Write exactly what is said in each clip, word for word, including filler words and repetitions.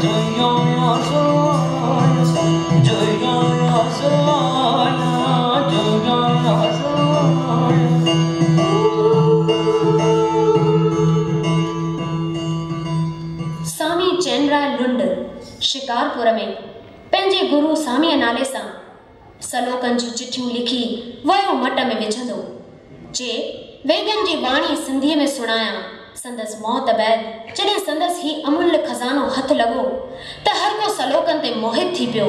स्वामी चैनराय लुंड शिकारपुर में पंहिंजे गुरु स्वामीअ नाले सां सलोकनि जूं चिठियूं लिखी वयो मट में विझंदो जे वेदनि जी वाणी सिंधीअ में सुणायां। संदसि मौत बैदि जॾहिं संदसि ही अमूल्य खज़ानो हथ लॻो त हर को सलोकनि ते मोहित थी पियो।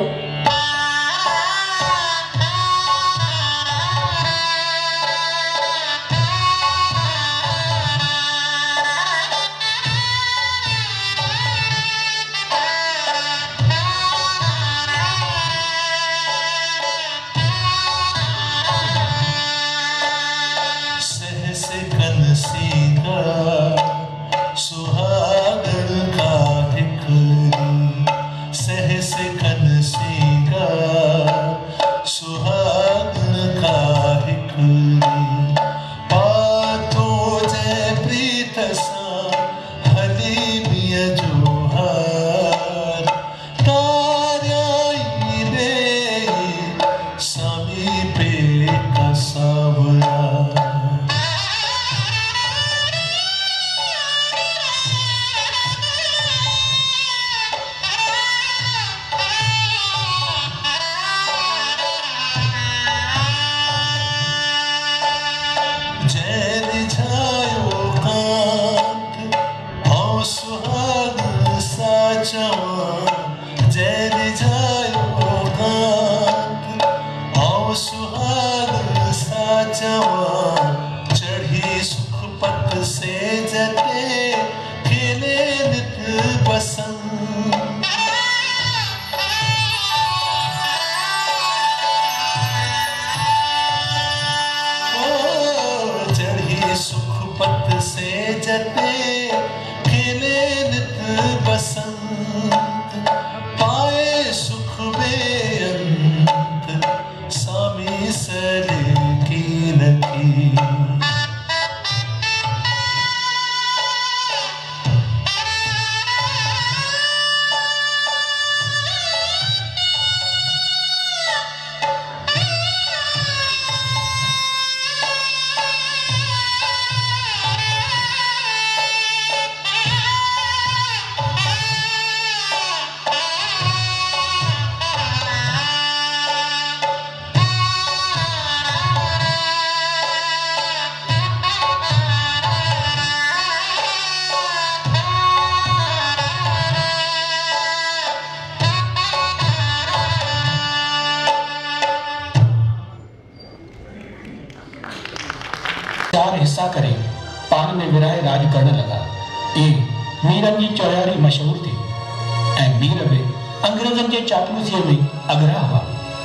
चार हिस्सा करे पान में विराए राज करण लगा। ए मीरन जी चौयारी मशहूर थी ऐं मीर बि अंग्रेजन जे चापलूसीअ में अगरा हुआ।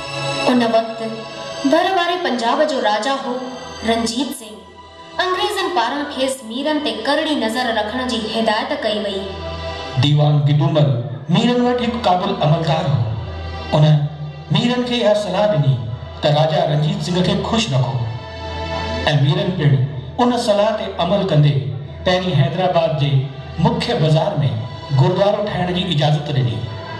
उन वक्त भर वारे पंजाब जो राजा हो रंजीत सिंह। अंग्रेजन पारां खेस मीरन ते करड़ी नजर रखण जी हिदायत कई वई। दीवान गिदुमल मीरन वटि हिकु क़ाबिल अमलदार हो। उन मीरन खे इहा सलाह ॾिनी त राजा रंजीत सिंह खे ख़ुशि रखो ऐं मीरन पिण उन सलाह ते अमल कंदे पहिरीं हैदराबाद जे मुख्य बाज़ार में गुरुद्वारो ठाहिण जी इजाज़त ॾिनी।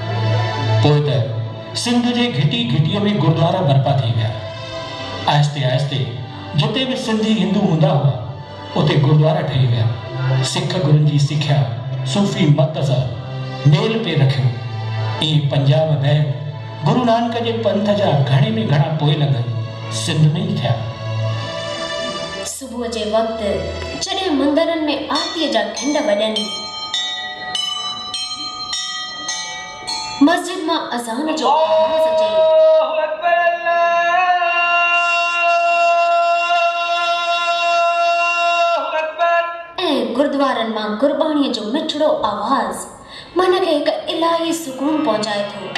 पोइ त सिंध जे घिटी घिटीअ में गुरुद्वारा बर्पा थी विया। आहिस्ते आहिस्ते जिते बि सिंधी हिंदू हूंदा हुआ उते गुरुद्वारा ठही विया। सिख गुरुनि जी सिख्या सूफ़ी मत सां मेल पे रखियो। ईअं पंजाब बैदि गुरु नानक जे पंथ जा घणे में घणा पोइ लॻ सिंध में ई थिया। सुबुह जे वक़्तु जॾहिं मंदरनि में आरतीअ जा घिंड वॼनि, मस्जिद मां अज़ान जो आवाज़ अचे, ऐं गुरुद्वारनि मां गुरबाणीअ जो मिठड़ो आवाज़ मन खे हिकु इलाही सुकून पहुचाए थो।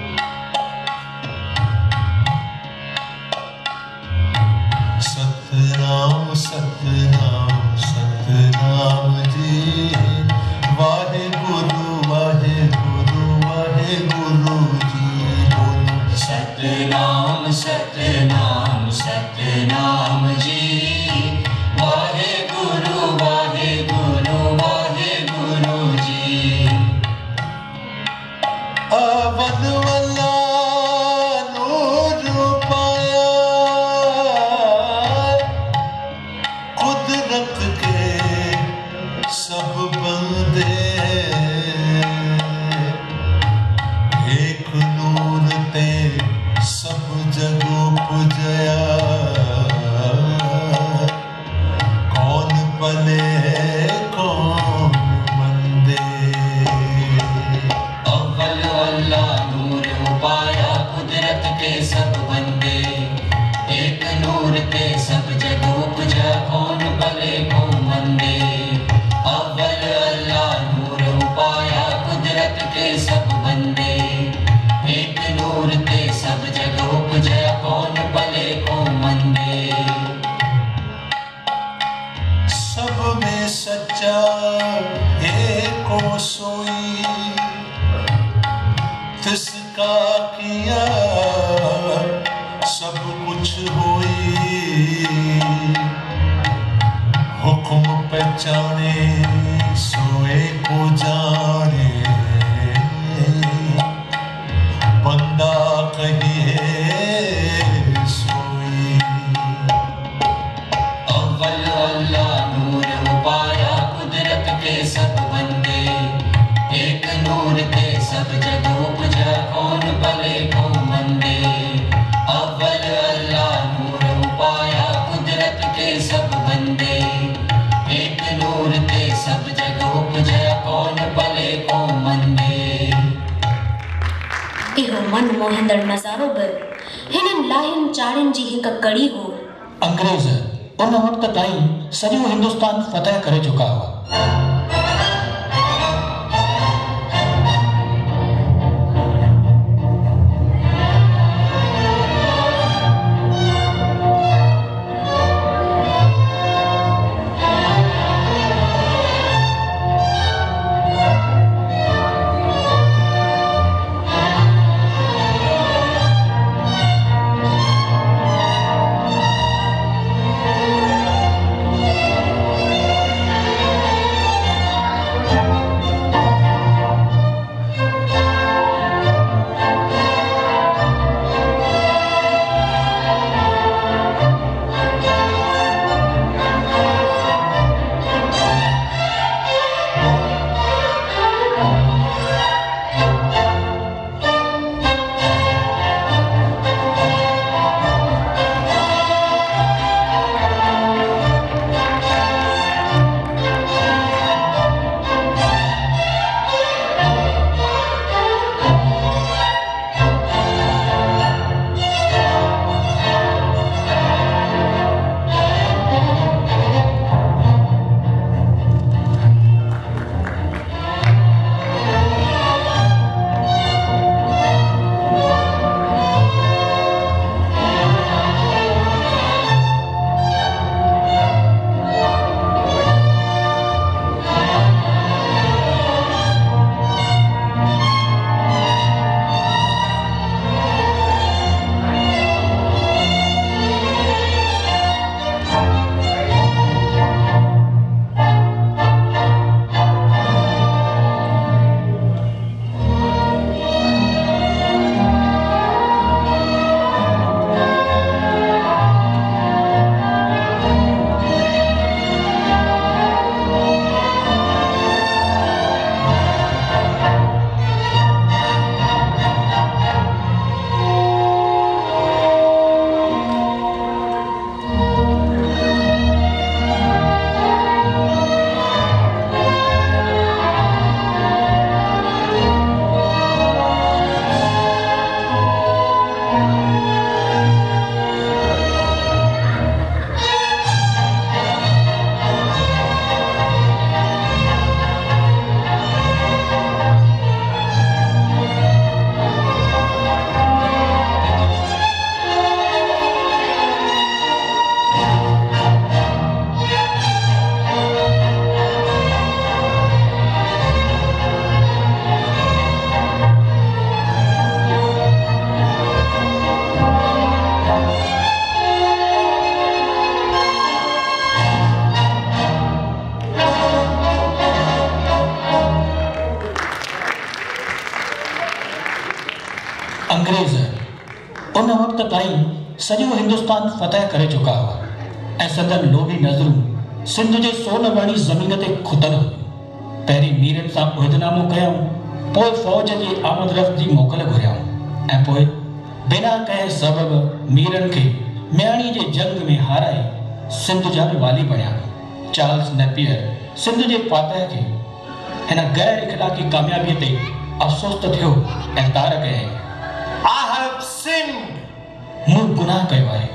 सतनाम सतनाम सतनाम जी, वाहे गुरु वाहे गुरु वाहे गुरु जी। बोल सतनाम सतनाम सतनाम जी, वाहे गुरु वाहे गुरु वाहे गुरु जी। ते सब बंदे, एक नूर ते सब जग उपजया कौन भले को मंदे। सब में सच्चा एको सोई, तिसका किया सब कुछ होई। हुक्म पहचाने सोए को जाने, बंदा कहिए सोई। अव्वल अल्लाह नूर उपाया कुदरत के सब बंदे, एक नूर ते सब जग उपजा कौन भले को मंदे। अव्वल अल्लाह नूर उपाया कुदरत के सब बंदे, एक नूर ते सब जग उपजा कौन भले को मंदे। इहो मन मोहिंदड़ नज़ारो बि हिननि लाहियुनि चाड़ियुनि जी हिक कड़ी हो। अंग्रेज उन वक़्त ताईं सॼो हिंदुस्तान फतह करे चुका हुआ। अंग्रेज उन वक़्त ताईं सॼो हिंदुस्तान फतह करे चुका हुआ ऐं संदनि लोभी नज़रूं सिंध जे सोन वणी ज़मीन ते खुतल हुयूं। पहिरीं मीरनि सां उहिदनामो कयऊं, पोइ फ़ौज जी आमद रफ़्त जी मोकल घुरियऊं ऐं पोइ बिना कंहिं सबबु मीरनि खे मियाणी जे जंग में हाराए सिंध जा बि वाली बणिया। चार्ल्स नेपियर सिंध जे फातह खे हिन गैर इख़लाक़ी कामयाबीअ ते अफ़सोस त थियो ऐं तार कयईं, I have sinned. मूं गुनाह कयो आहे।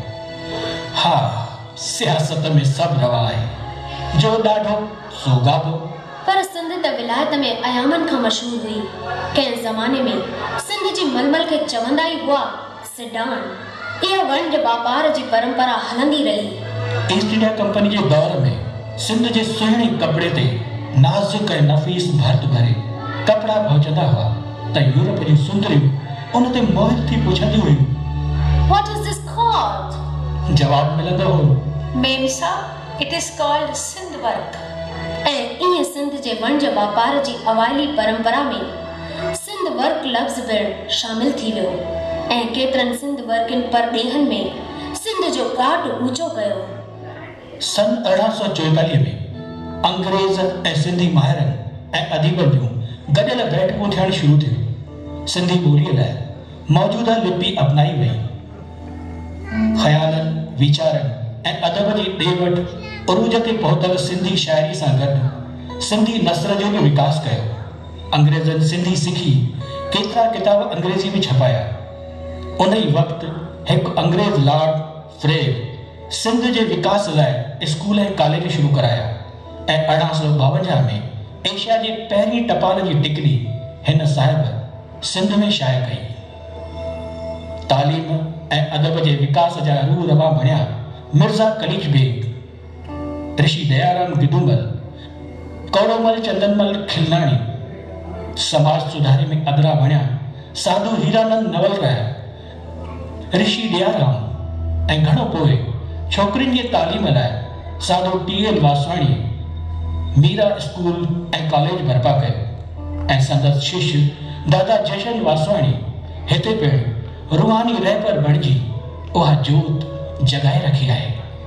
हा, सियासत में सभु रवा आहे, जो ॾाढो सोगाबो पर सिंध त विलायत में अयामन खां मशहूर हुई। कंहिं ज़माने में सिंध जी मलमल खे चवंदा ई हुआ सिडान। इहा वंड वापार जी परंपरा हलंदी रही। ईस्ट इंडिया कंपनी जे दौर में सिंध जे सुहिणे कपड़े ते नाज़ुक ऐं नफ़ीस भर्त भरे कपड़ा पहुचंदा हुआ त यूरोप जी सुंदरियूं उन ते मोहित थी पुछंदी हुयूं, What is this called? जवाब मिलंदो हो, मेम साहब, it is called Sindh work. ऐं ईअं सिंध जे वंज वापार जी अवाइली परंपरा में सिंध वर्क लफ़्ज़ पिणु शामिल थी वियो ऐं केतिरनि सिंध वर्कनि परॾेहनि में सिंध जो काट ऊचो कयो। सन अरिड़हं सौ चोएतालीह में अंग्रेज़ ऐं सिंधी माहिरनि ऐं अदीबनि जूं गॾियल बैठकूं थियणु शुरू थियूं। सिंधी ॿोलीअ लाइ मौजूदा लिपि अपनाई वई। ख़यालनि, वीचारनि ऐं अदब जी ॾे वठि उरूज ते पहुतल सिंधी शाइरी सां गॾु सिंधी नस्र जो बि विकास कयो। अंग्रेज़नि सिंधी सिखी केतिरा किताब अंग्रेज़ी में छपाया। उन ई वक़्तु हिकु अंग्रेज़ लॉर्ड फ्रेव सिंध जे विकास लाइ स्कूल ऐं कॉलेज शुरू कराया ऐं अरिड़हं सौ ॿावंजाह में एशिया जे पहिरीं टपाल जी टिकली हिन साहिब सिंध में शाया कई। तालीम ऐं अदब जे विकास जा रूह रवा बणिया मिर्ज़ा कलीच बेग, ऋषि दयाराम गिदुमल, कौड़ोमल चंदनमल खिलनाणी, समाज सुधारे में अदरा बणिया साधु हीरानंद नवलराय, ऋषि दयाराम ऐं घणो पोइ छोकिरियुनि जे तालीम लाइ Sadhu T L Vaswani Mira school ऐं कॉलेज बर्पा कयो ऐं संदसि शिष्य दादा जशन वासवाणी हिते पिणु रूहानी रहबर बणिजी उहा जोत जगाए रखी आहे।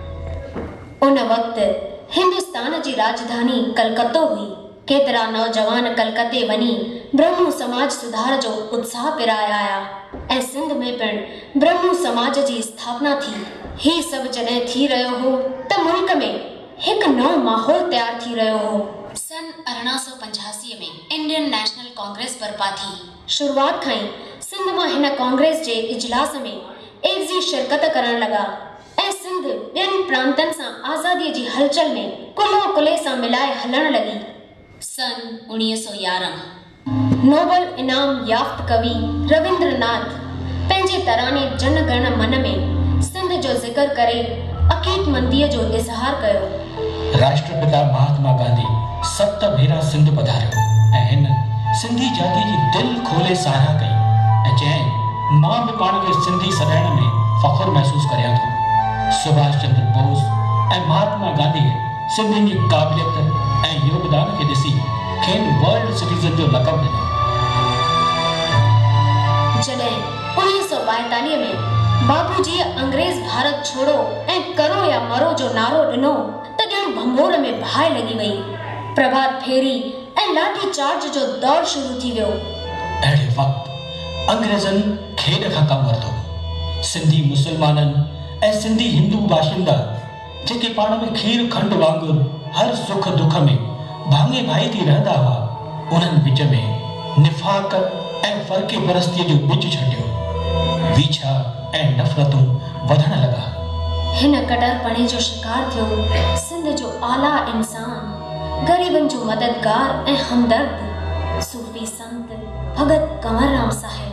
उन वक़्तु हिंदुस्तान जी राजधानी कलकत्तो हुई। केतिरा नौजवान कलकत्ते वञी ब्रह्मो समाज सुधार जो उत्साह पिराए आया ऐं सिंध में पिणु ब्रह्मो समाज जी स्थापना थी। ही सभु जॾहिं थी रहियो हो त मुल्क में हिकु नओं माहौल तयारु थी रहियो हो। सन अरिड़हं सौ पंजासी में इंडियन नेशनल कांग्रेस बर्पा थी। शुरूआत खां ई सिंध मां हिन कांग्रेस जे इजलास में एवज़ी शिरकत करण लॻा ऐं सिंध ॿियनि प्रांतनि सां आज़ादीअ जी हलचल में कुल्हो कुल्हे सां मिलाए हलण लॻी। सन उणिवीह सौ यारहं नोबल इनाम याफ़्त कवि रविंद्रनाथ पंहिंजे तराने जन गण मन में सिंध जो ज़िक्र करे अक़ीदमंदीअ जो इज़हार कयो। राष्ट्रपिता महात्मा गांधी सत भेरा सिंध पधारियो ऐं हिन सिंधी जाति जी दिलि खोले साराह कई ऐं चयईं, मां बि पाण खे सिंधी सॾाइण में फ़ख़्रु महसूसु करियां थो। सुभाष चंद्र बोस ऐं महात्मा गांधी सिंधियुनि जी क़ाबिलियत ऐं योगदान खे ॾिसी खेनि वर्ल्ड सिटीज़न जो लक़ब ॾिनो। जॾहिं उणिवीह सौ ॿाएतालीह में बाबूजीअ अंग्रेज़ भारत छोड़ो ऐं करो या मरो जो नारो ॾिनो त ॼण भंबोर में बाहि लॻी वई। प्रभात फेरी ऐं लाठी चार्ज जो दौर शुरू थी वियो। अहिड़े वक़्तु अंग्रेज़नि खेॾ खां कमु वरितो। सिंधी मुस्लमाननि ऐं सिंधी हिंदू बाशिंदा जेके पाण में खीर खंड वांगुरु हर सुख दुख में भाङे भाई थी रहंदा हुआ, उन्हनि विच में निफ़ाक़ ऐं फ़र्क़े परस्तीअ जो ॿिज छटियो। वीछा ऐं नफ़रतूं वधण लॻा। हिन कटरपणे जो शिकार थियो सिंध जो आला इंसान, ग़रीबनि जो मददगार ऐं हमदर्द सूफ़ी संत भगत कंवरराम साहिब।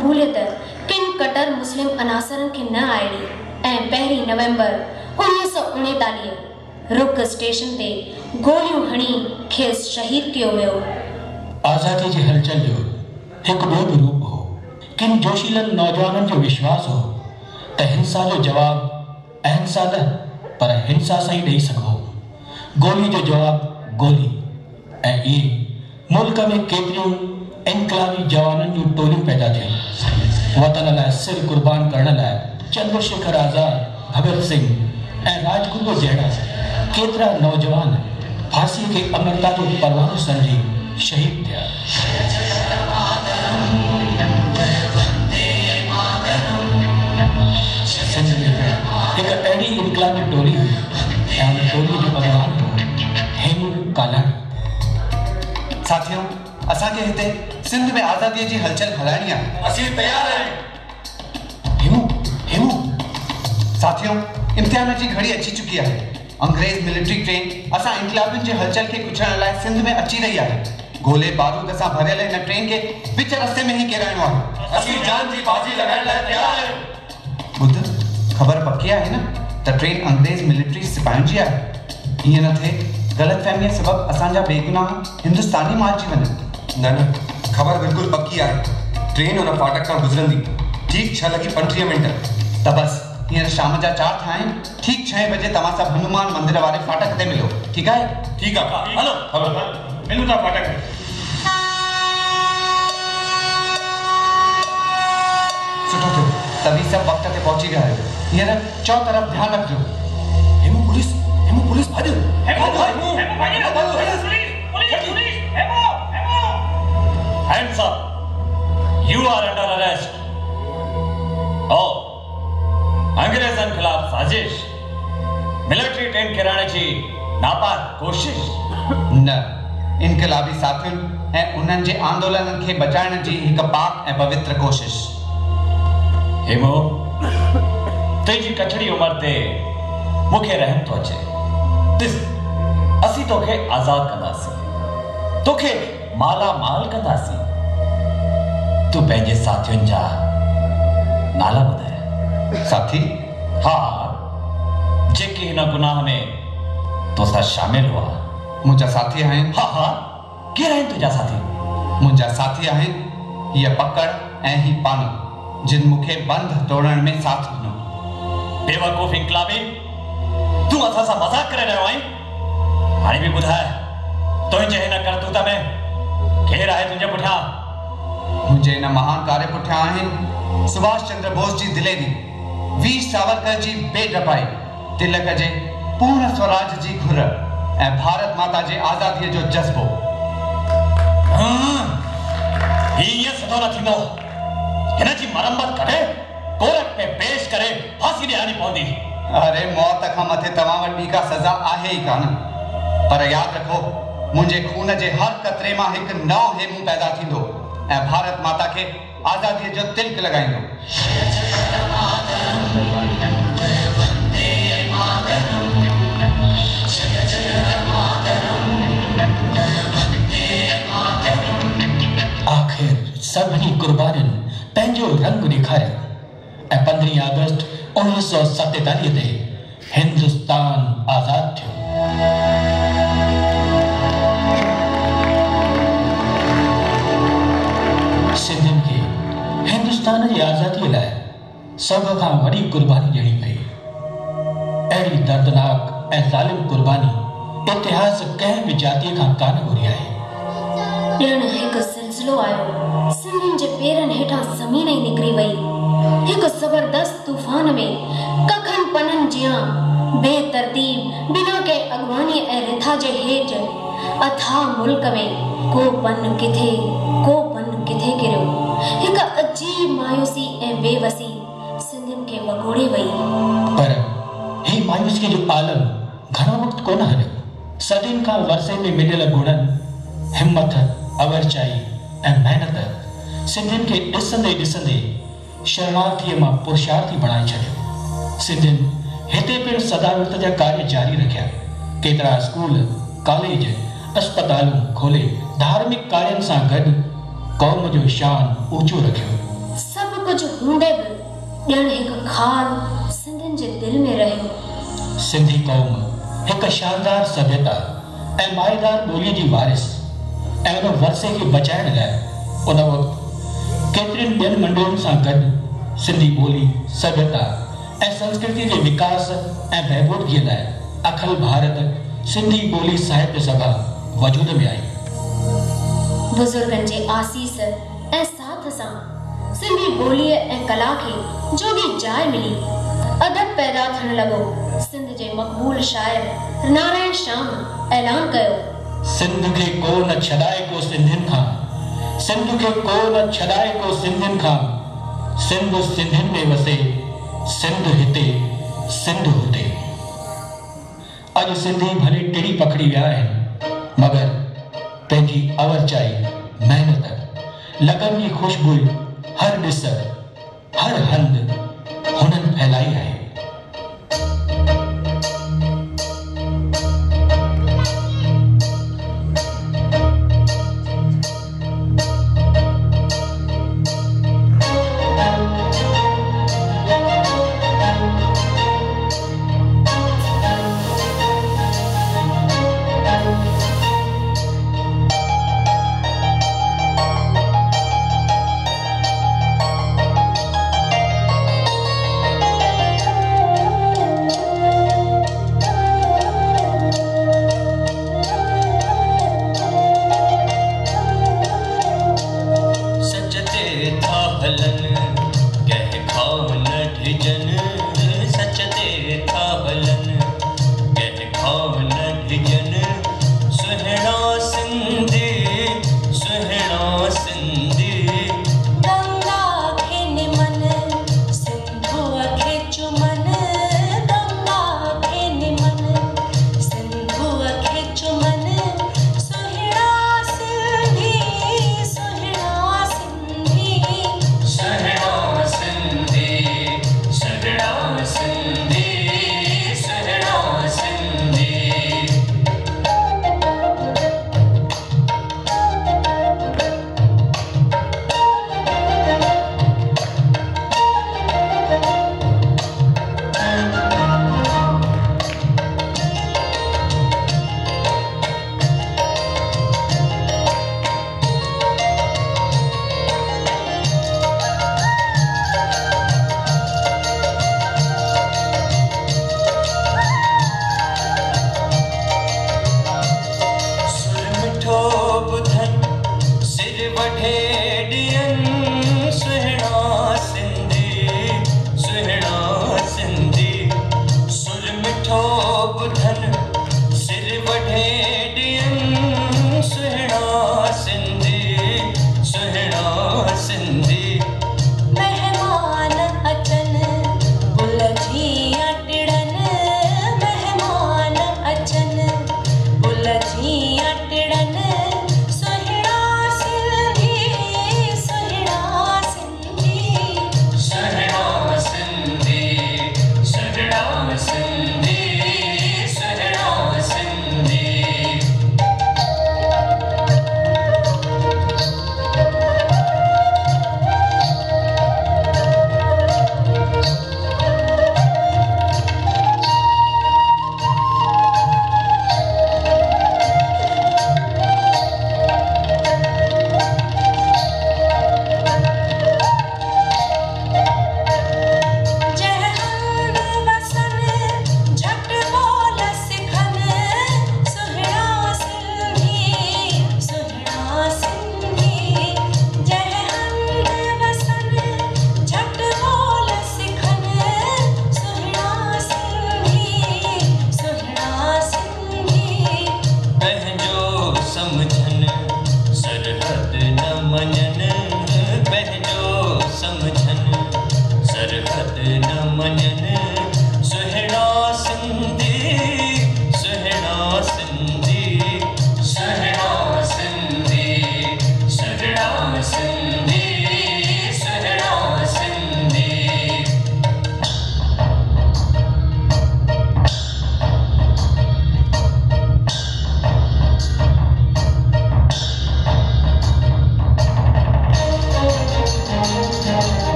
मक़बूलियत किन कटर मुस्लिम अनासरनि खे न आयड़ी ऐं पहिरीं नवंबर उणिवीह सौ उणेतालीह रुक स्टेशन ते गोलियूं हणी खेसि शहीद कयो वियो। आज़ादी जी हलचल जो हिकु ॿियो बि रूप हो। किन जोशीलनि नौजवाननि जो विश्वास हो त हिंसा जो जवाबु अहिंसा न पर हिंसा सां ई ॾेई सघो। गोली जो जवाबु गोली। ऐं इहे मुल्क में केतिरियूं इनकलाबी जवाननि जूं टोलियूं पैदा थियूं। वतन लाइ सिर कुर्बान करण लाइ चंद्रशेखर आज़ाद, भगत सिंह ऐं राजगुरू जहिड़ा केतिरा नौजवान फांसीअ खे अमरता जो परवानो सम्झी शहीद थिया। सिंध में हिकु अहिड़ी इनकलाबी टोली हुई ऐं उन टोली जो अॻवान हो हेमू कालाणी। साथियों, असांखे हिते सिंध में आज़ादीअ जी हलचल हलाइणी आहे। असीं तयार आहियूं। हेमू हेमू साथियों, इम्तिहान जी घड़ी अची चुकी आहे। अंग्रेज मिलिट्री ट्रेन असां इनकलाबियुनि जे हलचल खे कुचलण लाइ सिंध में अची रही आहे। गोले बारूद सां भरियल हिन ट्रेन खे विच रस्ते में ई किराइणो आहे। असीं जान जी बाजी लॻाइण लाइ तयार आहियूं। ॿुध, ख़बर पकी आहे न त ट्रेन अंग्रेज मिलिट्री सिपाहियुनि जी आहे। ईअं न थिए ग़लतफ़हमीअ सबबु असांजा बेगुनाह हिंदुस्तानी माल जी वञनि। न न, ख़बर बिल्कुलु पक्की आहे। ट्रेन हुन फाटक खां गुज़रंदी ठीक छह लॻी पंटीह मिंट। त बस हींअर शाम जा चार थिया आहिनि। ठीक छह बजे तव्हां सभु हनुमान मंदिर वारे फाटक ते मिलो। ठीकु आहे? ठीकु आहे, हलो हलो मिलूं था फाटक में। सुठो थियो, तव्हीं सभु वक़्त ते पहुची विया आहियो। हींअर चओ तरफ़ ध्यानु रखिजो। हेमू पुलिस, हेमू पुलिस भाॼो। Hands up. You are under arrest. Oh, अंग्रेजन खिलाफ साजिश, मिलिट्री ट्रेन किराने जी नापाक कोशिश। न, इनकलाबी साथियुनि ऐं उन्हनि जे आंदोलननि खे बचाइण जी हिकु पाक ऐं पवित्र कोशिश। हेमू, तुंहिंजी कचड़ी उमिरि ते मूंखे रहम थो अचे। ॾिस, असीं तोखे आज़ाद कंदासीं, तोखे माला माल कंदासीं। तूं पंहिंजे साथियुनि जा नाला ॿुधाए। साथी? हा, जेके हिन गुनाह में तोसां शामिल हुआ। मुंहिंजा साथी आहिनि। हा हा, केरु आहिनि तुंहिंजा साथी? मुंहिंजा साथी आहिनि हीअ पकड़ ऐं ही पानो, जिन मूंखे बंध तोड़ण में साथ ॾिनो। बेवकूफ़ इनकलाबी, तूं असां सां मज़ाक करे रहियो आहीं? हाणे बि ॿुधाए, तुंहिंजे हिन करतूत में केरु आहे तुंहिंजे पुठियां? मुंहिंजे हिन महान कार्य पुठियां आहिनि सुभाष चंद्र बोस जी दिलेरी, वीर सावरकर जी बेडपाई, तिलक जे पूर्ण स्वराज जी घुर ऐं भारत माता जे आज़ादीअ जो जज़्बो। हीअं सुठो न थींदो। हिन जी मरम्मत करे कोर्ट में पेश करे फांसी ॾियारणी पवंदी। अरे, मौत खां मथे तव्हां वटि ॿी का सज़ा आहे ई कान। पर यादि रखो, मुंहिंजे खून जे हर कतरे मां हिकु नओं हेमू पैदा थींदो ऐं भारत माता खे आज़ादीअ जो तिलक लॻाईंदो। आख़िर सभिनी कुर्बानियुनि पंहिंजो रंग ॾेखारियो ऐं पंद्रहीं अगस्त उणिवीह सौ सतेतालीह ते हिंदुस्तान आज़ाद थियो। सिंधियुनि खे हिंदुस्तान जी आज़ादीअ लाइ सभ खां वॾी कुर्बानी ॾियणी पई। अहिड़ी दर्दनाक ऐं ज़ालिम कुर्बानी इतिहास कंहिं बि जातीअ खां कान घुरी आहे। ॼण हिकु सिलसिलो आयो, सिंधियुनि जे पेरनि हेठां ज़मीन ई निकिरी वई। हिकु ज़बरदस्त तूफ़ान में कखनि पननि जियां बेतरतीब बिना के अॻवानी ऐं रिथा जे हेठि अथाह मुल्क में को पन किथे को पन किथे किरियो। हिकु अजीब मायूसी ऐं बेवसी सिंधियुनि खे वगोड़े वई। पर ही मायूसीअ जो आलम घणो वक़्तु कोन हलियो। सदियुनि खां वरसे में मिलियल गुणनि, हिम्मत, अवरचाई ऐं महिनत सिंधियुनि खे ॾिसंदे ॾिसंदे शरणार्थीअ मां पुरुषार्थी बणाए छॾियो। सिंधियुनि हिते पिणु सदावृत जा कार्य जारी रखिया। केतिरा स्कूल, कॉलेज, अस्पतालूं खोले धार्मिक कार्यनि सां गॾु क़ौम जो शान ऊचो रखियो। कुछ हूंदे बि ॼण हिकु ख़ार सिंधियुनि जे दिल में रहियो। सिंधी क़ौम हिकु शानदार सभ्यता ऐं माएदार ॿोलीअ जी वारिस ऐं उन वरसे खे बचाइण लाइ उन वक़्तु केतिरियुनि ॿियनि मंडलियुनि सां गॾु सिंधी ॿोली, सभ्यता ऐं संस्कृति जे विकास ऐं बहबूदगीअ लाइ अखिल भारत सिंधी ॿोली साहित्य सभा वजूद में आई। बुज़ुर्गनि जे आसीस ऐं साथ सां सिंधी ॿोलीअ ऐं कला खे जोगी जाइ मिली अदब पैदा थियण लॻो। सिंध जे मक़बूल शाइर नारायण श्याम ऐलान कयो, सिंध खे को न छॾाए को सिंधियुनि खां, सिंध खे को न छॾाए को सिंधियुनि खां, सिंध सिंधियुनि में वसे, सिंध हिते सिंध हुते। अॼु सिंधी भले टिड़ी पकड़ी विया आहिनि, मगर पंहिंजी अवरचाई, महिनत, लगन जी खुशबू हर ॾिस, हर हंध हुननि फैलाई आहे।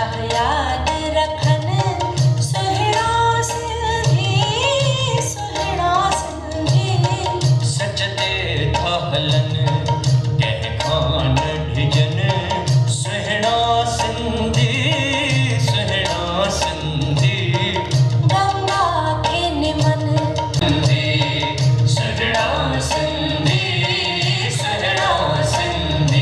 याद रखन सुहिणा सिंधी सुहिणा सिंधी सच ते था हलन कह खान ढिजन सुहिणा सिंधी सुहिणा सिंधी गंगा के निमन सुहिणा सिंधी सुहिणा सिंधी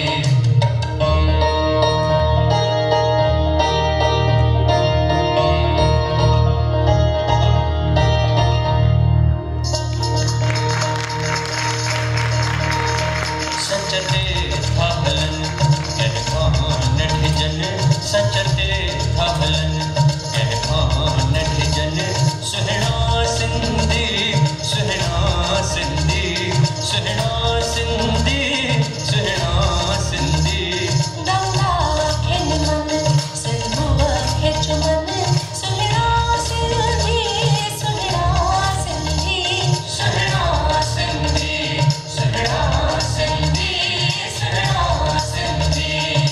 सचते था हलन कह खान ढिजन सचते था हलन कह खान ढिजन सुहिणा सिंधी सुहिणा सिंधी सुहिणा सिंधी सुहिणा सिंधी गंगा के निमन सिंधुआ के चुमन सुहिणा सिंधी सुहिणा सिंधी सुहिणा सिंधी सुहिणा सिंधी सुहिणा सिंधी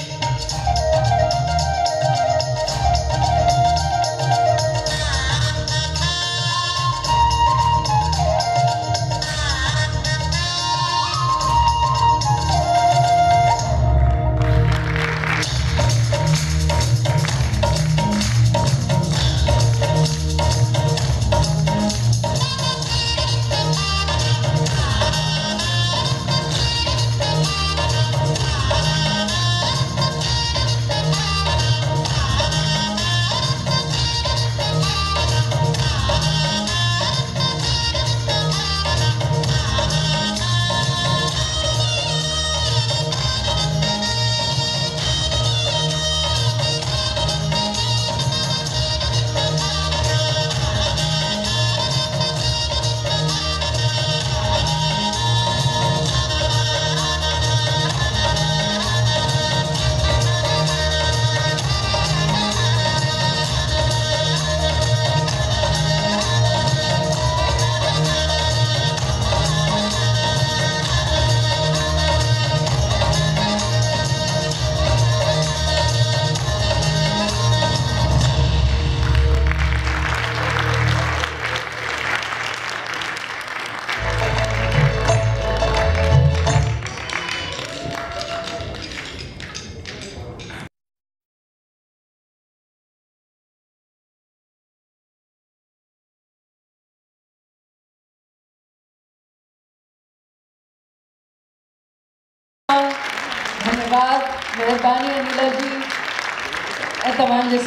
धन्यवाद मेहरबानी अनिला जी ऐं तव्हां जे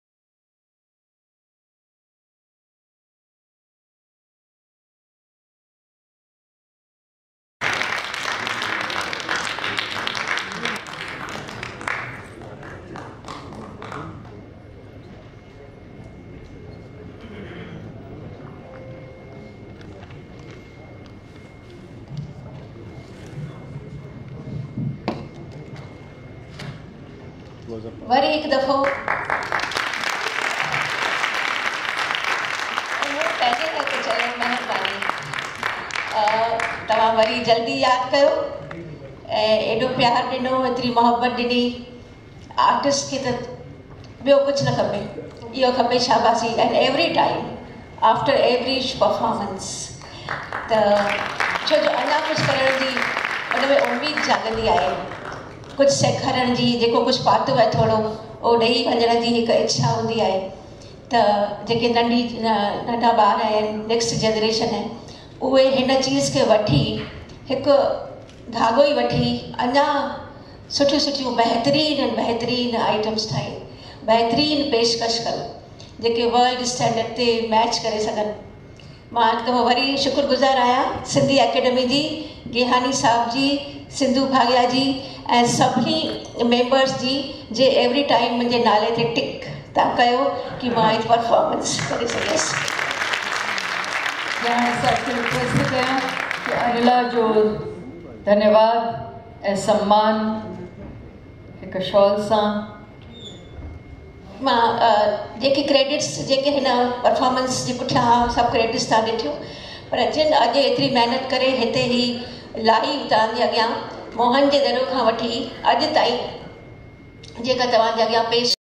वरी हिकु दफ़ो पंहिंजे लाइ चयो महिरबानी तव्हां वरी जल्दी यादि कयो ऐं एॾो प्यारु ॾिनो एतिरी मोहबत ॾिनी आर्टिस्ट खे त ॿियो कुझु न खपे इहो खपे शाबाशी and every time after every performance त छो जो अञा कुझु करण जी उन में उमेदु जाॻंदी आहे कुझु सेखारण जी जेको कुझु पातो आहे थोरो उहो ॾेई वञण जी हिकु इच्छा हूंदी आहे त जेके नंढी नंढा ॿार आहिनि नेक्स्ट जनरेशन आहे उहे हिन चीज़ खे वठी हिकु धाॻो ई वठी अञा सुठियूं सुठियूं बहितरीन बहितरीन आइटम्स ठाहिनि बहितरीन पेशकश कनि जेके वर्ल्ड स्टैंडर्ड ते मैच करे सघनि मां हिकु दफ़ो वरी शुक्रगुज़ार आहियां सिंधी एकेडमी जी गेहानी साहब जी सिंधू भाॻिया जी ऐं सभिनी मेंबर्स जी जे एवरी टाइम मुंहिंजे नाले ते टिक था कयो कि मां हिकु परफॉर्मेंस करे सघियसि। रिक्वेस्ट कयां कि अनिला जो धन्यवाद ऐं सम्मान हिकु शॉल सां मां जेके क्रेडिट्स जेके हिन परफॉर्मेंस जे पुठियां सभु क्रेडिट्स तव्हां ॾिठियूं पर जिन अॼु एतिरी महिनत करे हिते ई लाइव तव्हांजे अॻियां मोहन जे दरियो खां वठी अॼु ताईं जेका तव्हांजे अॻियां पेश